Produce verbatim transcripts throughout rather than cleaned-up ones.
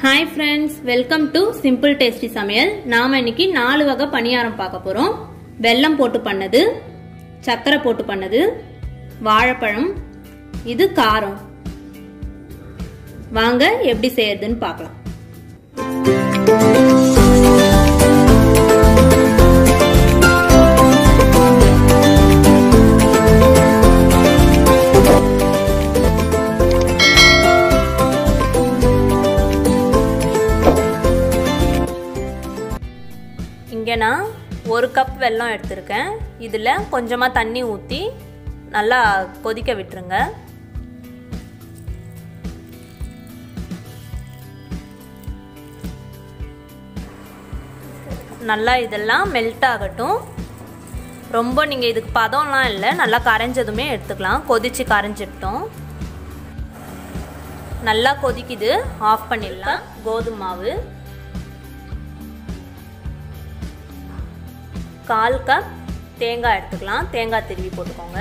Hi friends, welcome to simple tasty सமையல். நாம இன்னைக்கு நாலு வகை பணியாரம் பார்க்க போறோம். வெல்லம் போட்டு பண்ணது, சக்கரை போட்டு பண்ணது, வாழைப்பழம், இது காரம். வாங்க எப்படி செய்யறதுன்னு பார்க்கலாம். இங்கே நான் ஒரு கப் வெல்லம் எடுத்திருக்கேன். இதில் கொஞ்சமாக தண்ணி ஊற்றி நல்லா கொதிக்க விட்டுருங்க. நல்லா இதெல்லாம் மெல்ட் ஆகட்டும். ரொம்ப நீங்கள் இதுக்கு பதம்லாம் இல்லை, நல்லா கரைஞ்சதுமே எடுத்துக்கலாம். கொதித்து கரைஞ்சிட்டோம். நல்லா கொதிக்குது, ஆஃப் பண்ணிடலாம். கோதுமை மாவு கால் கப், தேங்காய் எடுத்துக்கலாம். தேங்காய் திருவி போட்டுக்கோங்க.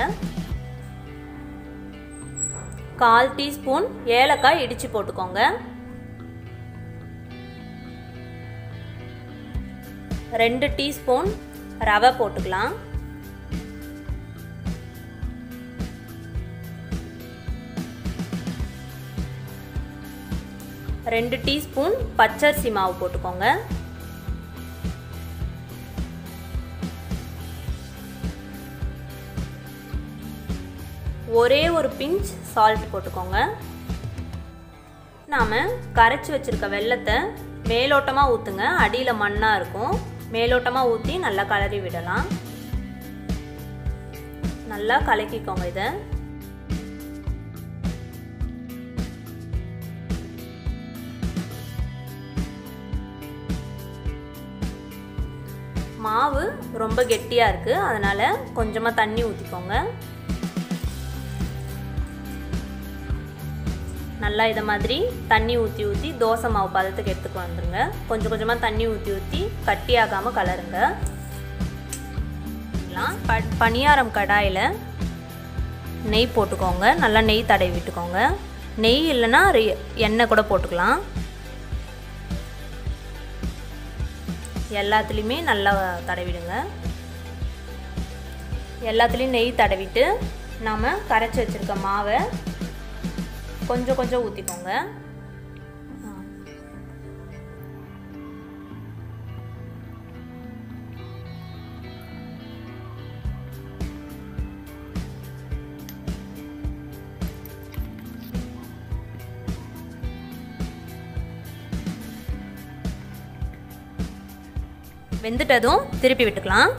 கால் டீஸ்பூன் ஏலக்காய் இடிச்சு போட்டுக்கோங்க. ரெண்டு டீஸ்பூன் ரவை போட்டுக்கலாம். ரெண்டு டீஸ்பூன் பச்சரிசி மாவு போட்டுக்கோங்க. ஒரே ஒரு பிஞ்ச் சால்ட் போட்டுக்கோங்க. நாம் கரைச்சி வச்சுருக்க வெல்லத்தை மேலோட்டமாக ஊற்றுங்க. அடியில் மண்ணாக இருக்கும். மேலோட்டமாக ஊற்றி நல்லா கலரி விடலாம். நல்லா கலக்கிக்கோங்க. இதை மாவு ரொம்ப கெட்டியாக இருக்குது, அதனால் கொஞ்சமாக தண்ணி ஊற்றிக்கோங்க. நல்லா இதை மாதிரி தண்ணி ஊற்றி ஊற்றி தோசை மாவு பதத்துக்கு எடுத்துக்கு வந்துடுங்க. கொஞ்சம் கொஞ்சமாக தண்ணி ஊற்றி ஊற்றி கட்டியாகாமல் கலருங்க. ப பணியாரம் கடாயில் நெய் போட்டுக்கோங்க. நல்லா நெய் தடவி விட்டுக்கோங்க. நெய் இல்லைன்னா எண்ணெய் கூட போட்டுக்கலாம். எல்லாத்துலேயுமே நல்லா தடவிடுங்க. எல்லாத்துலேயும் நெய் தடவிட்டு நாம் கரைச்சி வச்சுருக்க மாவை கொஞ்சம் கொஞ்சம் ஊற்றிக்கோங்க. வெந்துட்டதும் திருப்பி விட்டுக்கலாம்.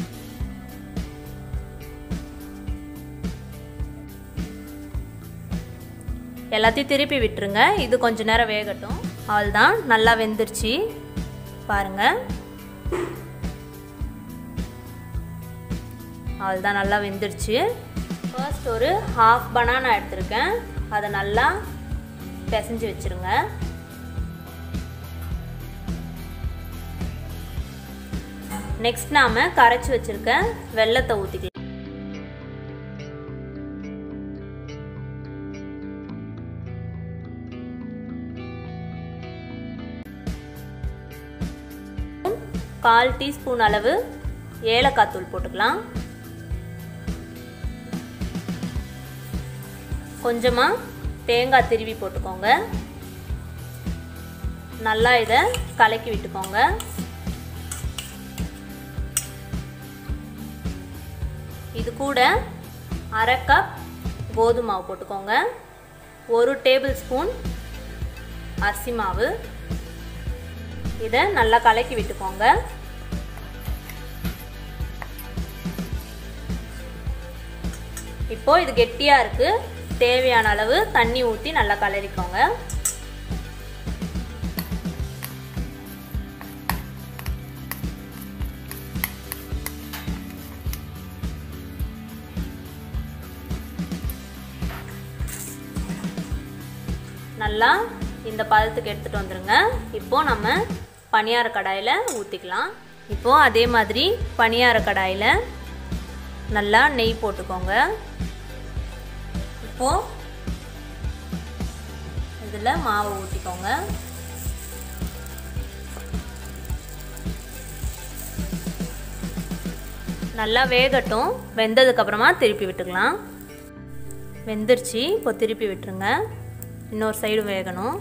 எல்லாத்தையும் திருப்பி விட்டுருங்க. இது கொஞ்ச நேரம் வேகட்டும். அவ்வளோதான், நல்லா வெந்துருச்சு பாருங்க. அவ்வளோதான், நல்லா வெந்துருச்சு. ஃபர்ஸ்ட் ஒரு ஹாஃப் பனானா எடுத்திருக்கேன். அதை நல்லா பிசைஞ்சு வச்சுருங்க. நெக்ஸ்ட் நாம் கரைச்சி வச்சுருக்க வெல்லத்தை ஊற்றிக்கலாம். கால் டீஸ்பூன் அளவு ஏலக்காய் தூள் போட்டுக்கலாம். கொஞ்சமாக தேங்காய் திருவி போட்டுக்கோங்க. நல்லா இதை கலக்கி விட்டுக்கோங்க. இது கூட அரை கப் கோதுமை மாவு போட்டுக்கோங்க. ஒரு டேபிள் ஸ்பூன் அரிசி மாவு. இதை நல்லா கலக்கி விட்டுக்கோங்க. இப்போ இது கெட்டியாக இருக்குது. தேவையான அளவு தண்ணி ஊற்றி நல்லா கலரிக்கோங்க. நல்லா இந்த பதத்துக்கு எடுத்துகிட்டு வந்துடுங்க. இப்போது நம்ம பணியார கடாயில் ஊற்றிக்கலாம். இப்போது அதே மாதிரி பணியார கடாயில் நல்லா நெய் போட்டுக்கோங்க. இப்போது இதில் மாவை ஊற்றிக்கோங்க. நல்லா வேகட்டும். வெந்ததுக்கப்புறமா திருப்பி விட்டுக்கலாம். வெந்துருச்சு. இப்போ திருப்பி விட்டுருங்க. இன்னொரு சைடு வேகணும்.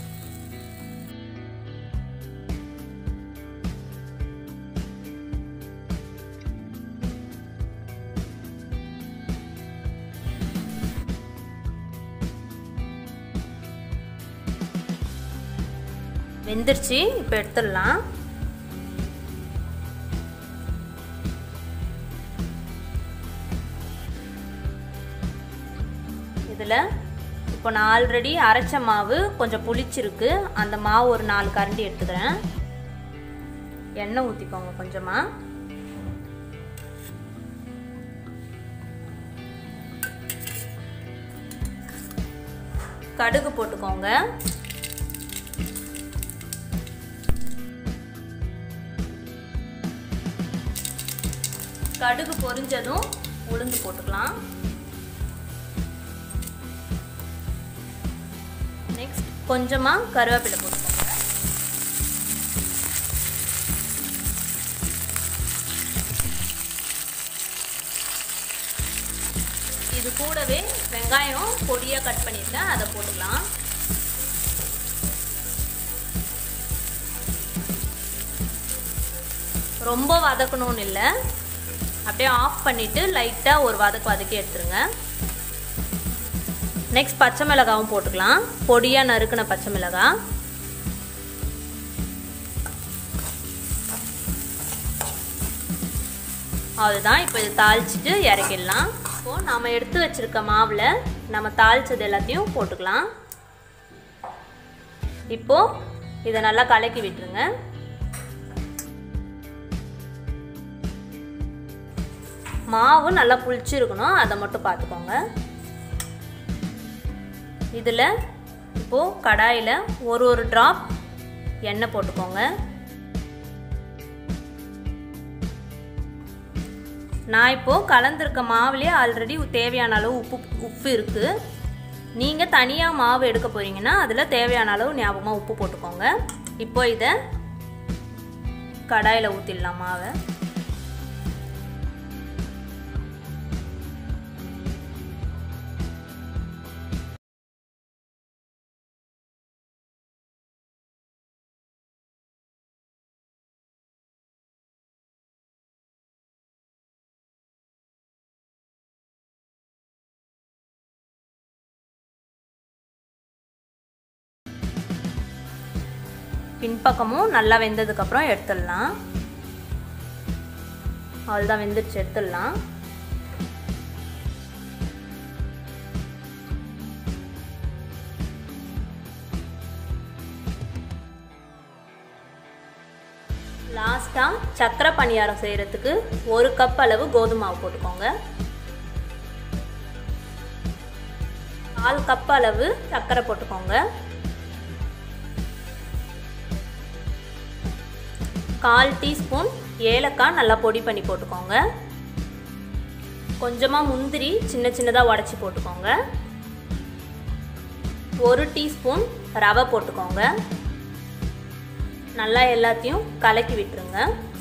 வெந்துருச்சு. இப்போ எடுத்துடலாம். இதில் இப்போ நான் ஆல்ரெடி அரைச்ச மாவு கொஞ்சம் புளிச்சிருக்கு. அந்த மாவு ஒரு நாலு கரண்டி எடுத்துக்கிறேன். எண்ணெய் ஊற்றிக்கோங்க கொஞ்சமாக. கடுகு போட்டுக்கோங்க. கடுகு பொரிஞ்சதும் உளுந்து போட்டுக்கலாம். நெக்ஸ்ட் கொஞ்சமாக கருவேப்பிலை போட்டுக்கோங்க. இது கூடவே வெங்காயம் பொடியாக கட் பண்ணியிருக்கேன், அதை போட்டுக்கலாம். ரொம்ப வதக்கணும்னு இல்லை, அப்படியே ஆஃப் பண்ணிவிட்டு லைட்டாக ஒரு வதக்கு வதக்கி எடுத்துருங்க. நெக்ஸ்ட் பச்சை மிளகாவும் போட்டுக்கலாம். பொடியாக நறுக்கின பச்சை மிளகாய். அவ்வளோதான். இப்போ இது தாளிச்சிட்டு இறக்கிடலாம். இப்போது நம்ம எடுத்து வச்சுருக்க மாவில் நம்ம தாளித்தது எல்லாத்தையும் போட்டுக்கலாம். இப்போது இதை நல்லா கலக்கி விட்டுருங்க. மாவு நல்லா புளிச்சிருக்கணும், அதை மட்டும் பார்த்துக்கோங்க. இதில் இப்போது கடாயில் ஒரு ஒரு ட்ராப் எண்ணெய் போட்டுக்கோங்க. நான் இப்போது கலந்துருக்க மாவுலேயே ஆல்ரெடி தேவையான அளவு உப்பு உப்பு இருக்குது. நீங்கள் தனியாக மாவு எடுக்க போகிறீங்கன்னா அதில் தேவையான அளவு ஞாபகமாக உப்பு போட்டுக்கோங்க. இப்போ இதை கடாயில் ஊற்றிடலாம் மாவை. பின்பக்கமும் நல்லா வெந்ததுக்கப்புறம் எடுத்துடலாம். அவ்வளோதான், வெந்துருச்சு, எடுத்துடலாம். லாஸ்ட்டாக சக்கரை பணியாரம் செய்கிறதுக்கு ஒரு கப் அளவு கோதுமை மாவு போட்டுக்கோங்க. கால் கப் அளவு சக்கரை போட்டுக்கோங்க. கால் டீஸ்பூன் ஏலக்காய் நல்லா பொடி பண்ணி போட்டுக்கோங்க. கொஞ்சமாக முந்திரி சின்ன சின்னதாக உடச்சி போட்டுக்கோங்க. ஒரு டீஸ்பூன் ரவை போட்டுக்கோங்க. நல்லா எல்லாத்தையும் கலக்கி விட்டுருங்க.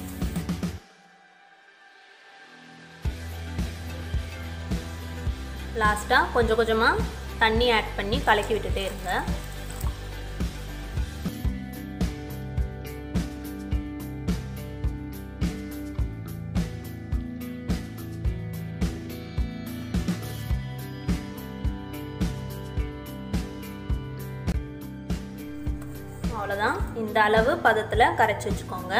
லாஸ்ட்டாக கொஞ்சம் கொஞ்சமாக தண்ணி ஆட் பண்ணி கலக்கி விட்டுட்டே இருங்க. அவ்வளோதான், இந்த அளவு பதத்தில் கரைச்சி வச்சுக்கோங்க.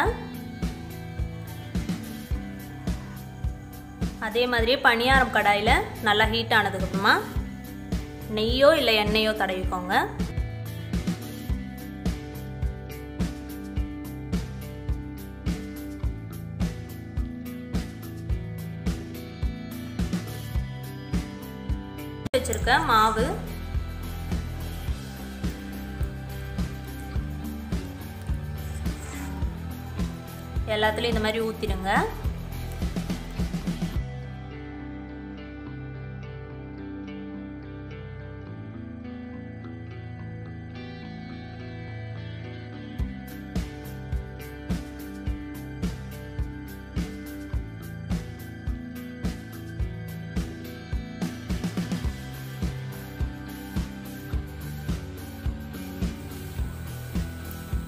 அதே மாதிரியே பணியாரம் கடாயில் நல்லா ஹீட் ஆனதுக்கப்புறமா நெய்யோ இல்லை எண்ணெயோ தடவிக்கோங்க. வச்சிருக்க மாவு எல்லாத்துலயும் இந்த மாதிரி ஊத்திடுங்க.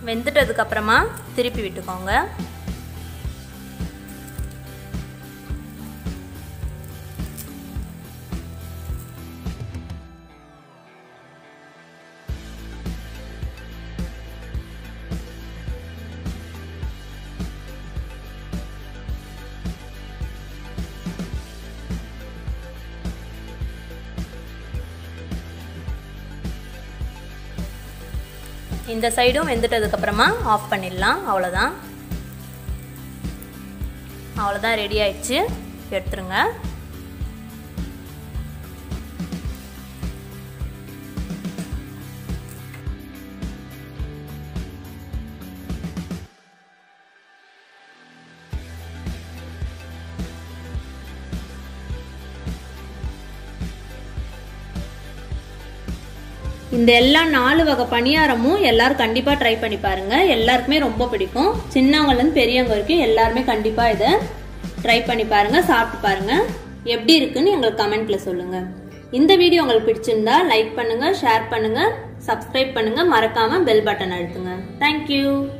வெந்துட்டதுக்கு அப்புறமா திருப்பி விட்டுக்கோங்க. இந்த சைடும் வெந்துட்டதுக்கு அப்புறமா ஆஃப் பண்ணிடலாம். அவ்வளோதான் அவ்வளோதான் ரெடி ஆயிடுச்சு. எடுத்துருங்க. இந்த எல்லா நாலு வகை பணியாரமும் எல்லாரும் கண்டிப்பா ட்ரை பண்ணி பாருங்க. எல்லாருக்குமே ரொம்ப பிடிக்கும். சின்னவங்கல இருந்து பெரியவங்க வரைக்கும் எல்லாருமே கண்டிப்பா இதை ட்ரை பண்ணி பாருங்க, சாப்பிட்டு பாருங்க. எப்படி இருக்குன்னு எங்களுக்கு கமெண்ட்ல சொல்லுங்க. இந்த வீடியோ உங்களுக்கு பிடிச்சிருந்தா லைக் பண்ணுங்க, ஷேர் பண்ணுங்க, சப்ஸ்கிரைப் பண்ணுங்க, மறக்காம பெல் பட்டன் அழுத்துங்க. தேங்க்யூ.